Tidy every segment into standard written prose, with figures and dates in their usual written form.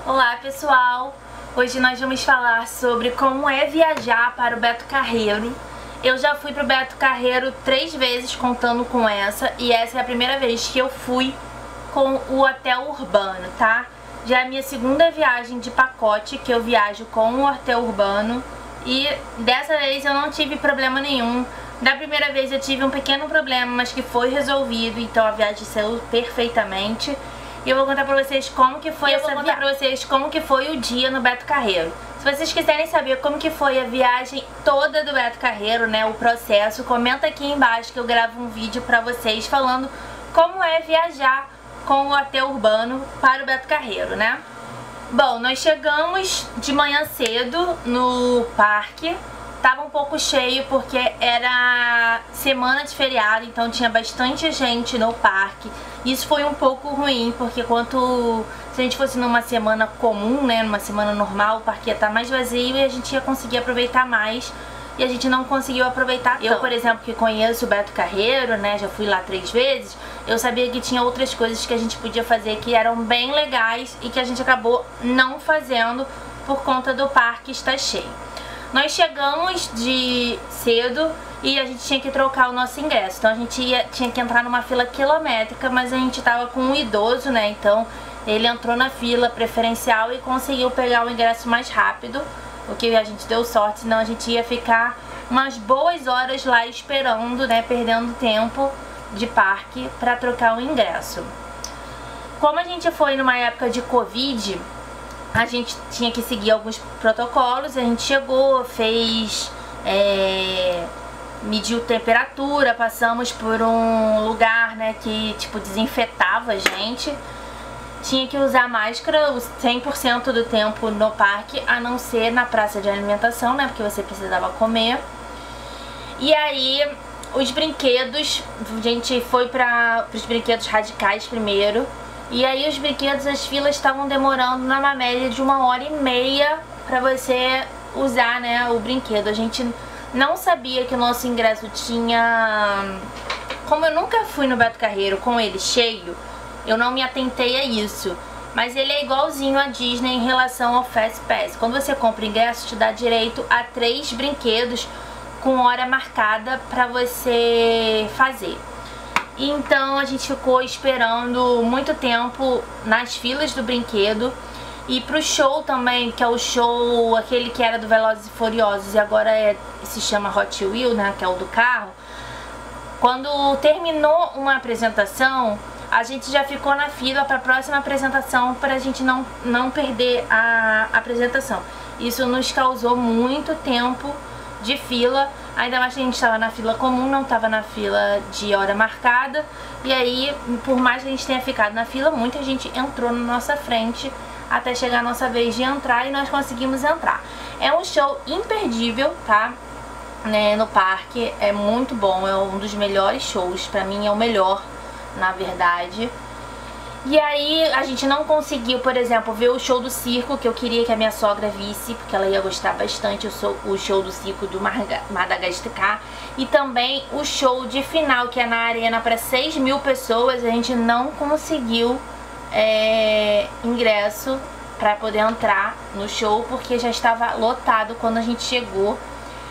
Olá pessoal, hoje nós vamos falar sobre como é viajar para o Beto Carreiro. Eu já fui para o Beto Carreiro 3 vezes contando com essa, e essa é a primeira vez que eu fui com o hotel urbano, tá? Já é a minha segunda viagem de pacote que eu viajo com o hotel urbano, e dessa vez eu não tive problema nenhum. Da primeira vez eu tive um pequeno problema, mas que foi resolvido, então a viagem saiu perfeitamente. E eu vou contar pra vocês como que foi o dia no Beto Carreiro. Se vocês quiserem saber como que foi a viagem toda do Beto Carreiro, né, o processo, comenta aqui embaixo que eu gravo um vídeo pra vocês falando como é viajar com o hotel urbano para o Beto Carreiro, né? Bom, nós chegamos de manhã cedo no parque. Tava um pouco cheio porque era semana de feriado, então tinha bastante gente no parque. Isso foi um pouco ruim, porque se a gente fosse numa semana comum, né, numa semana normal, o parque ia estar mais vazio e a gente ia conseguir aproveitar mais. E a gente não conseguiu aproveitar tanto. Eu, por exemplo, que conheço o Beto Carreiro, né, já fui lá 3 vezes, eu sabia que tinha outras coisas que a gente podia fazer que eram bem legais e que a gente acabou não fazendo por conta do parque estar cheio. Nós chegamos de cedo e a gente tinha que trocar o nosso ingresso. Então a gente tinha que entrar numa fila quilométrica, mas a gente tava com um idoso, né? Então ele entrou na fila preferencial e conseguiu pegar o ingresso mais rápido, o que a gente deu sorte, senão a gente ia ficar umas boas horas lá esperando, né? Perdendo tempo de parque para trocar o ingresso. Como a gente foi numa época de Covid, a gente tinha que seguir alguns protocolos. A gente chegou, mediu temperatura, passamos por um lugar, né, que tipo desinfetava a gente. Tinha que usar máscara 100% do tempo no parque, a não ser na praça de alimentação, né, porque você precisava comer. E aí os brinquedos, a gente foi para os brinquedos radicais primeiro. E aí os brinquedos, as filas estavam demorando numa média de 1h30 pra você usar, né, o brinquedo. A gente não sabia que o nosso ingresso tinha... Como eu nunca fui no Beto Carreiro com ele cheio, eu não me atentei a isso. Mas ele é igualzinho a Disney em relação ao Fast Pass. Quando você compra o ingresso, te dá direito a 3 brinquedos com hora marcada pra você fazer. Então a gente ficou esperando muito tempo nas filas do brinquedo. E pro show também, que é o show, aquele que era do Velozes e Furiosos e agora se chama Hot Wheels, né, que é o do carro. Quando terminou uma apresentação, a gente já ficou na fila para a próxima apresentação, para a gente não perder a apresentação. Isso nos causou muito tempo de fila, ainda mais que a gente estava na fila comum, não estava na fila de hora marcada. E aí, por mais que a gente tenha ficado na fila, muita gente entrou na nossa frente até chegar a nossa vez de entrar, e nós conseguimos entrar. É um show imperdível, tá? Né, no parque, é muito bom, é um dos melhores shows, pra mim é o melhor, na verdade. E aí a gente não conseguiu, por exemplo, ver o show do circo, que eu queria que a minha sogra visse, porque ela ia gostar bastante, o show do circo do Madagascar. E também o show de final, que é na arena para 6.000 pessoas. A gente não conseguiu ingresso para poder entrar no show, porque já estava lotado quando a gente chegou.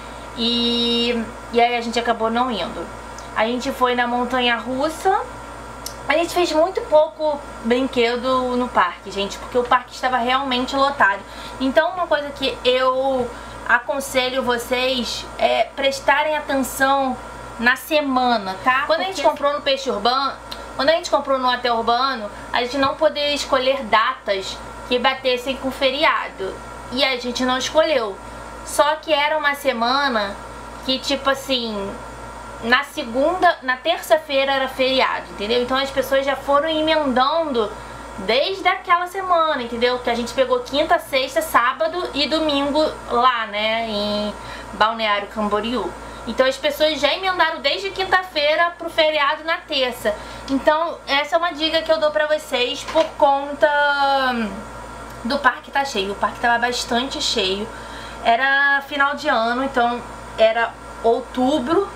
E aí a gente acabou não indo. A gente foi na montanha-russa. A gente fez muito pouco brinquedo no parque, gente, porque o parque estava realmente lotado. Então uma coisa que eu aconselho vocês é prestarem atenção na semana, tá? Quando a gente comprou no Peixe Urbano, quando a gente comprou no hotel urbano, a gente não poderia escolher datas que batessem com feriado. E a gente não escolheu. Só que era uma semana que, tipo assim, na terça-feira era feriado, entendeu? Então as pessoas já foram emendando desde aquela semana, entendeu? Que a gente pegou quinta, sexta, sábado e domingo lá, né, em Balneário Camboriú. Então as pessoas já emendaram desde quinta-feira pro feriado na terça. Então essa é uma dica que eu dou pra vocês por conta do parque tá cheio. O parque tava bastante cheio. Era final de ano, então era outubro.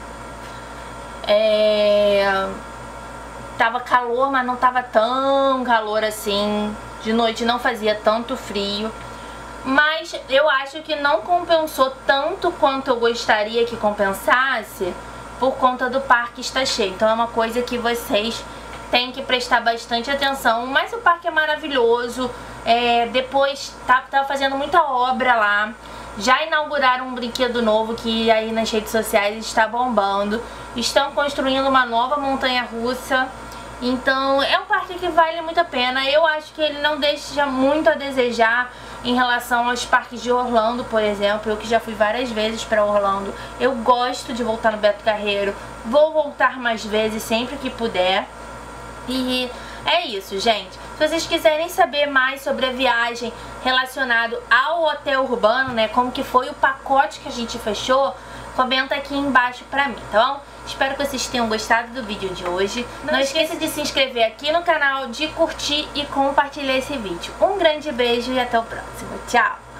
Tava calor, mas não tava tão calor assim. de noite não fazia tanto frio. Mas eu acho que não compensou tanto quanto eu gostaria que compensasse por conta do parque estar cheio. Então é uma coisa que vocês têm que prestar bastante atenção. Mas o parque é maravilhoso. Depois tá fazendo muita obra lá. Já inauguraram um brinquedo novo que aí nas redes sociais está bombando. Estão construindo uma nova montanha-russa. Então é um parque que vale muito a pena. Eu acho que ele não deixa muito a desejar em relação aos parques de Orlando, por exemplo. Eu que já fui várias vezes para Orlando, eu gosto de voltar no Beto Carreiro. Vou voltar mais vezes sempre que puder. E é isso, gente. Se vocês quiserem saber mais sobre a viagem relacionado ao hotel urbano, né, como que foi o pacote que a gente fechou, comenta aqui embaixo pra mim, tá bom? Espero que vocês tenham gostado do vídeo de hoje. Não esqueça de se inscrever aqui no canal, de curtir e compartilhar esse vídeo. Um grande beijo e até o próximo. Tchau!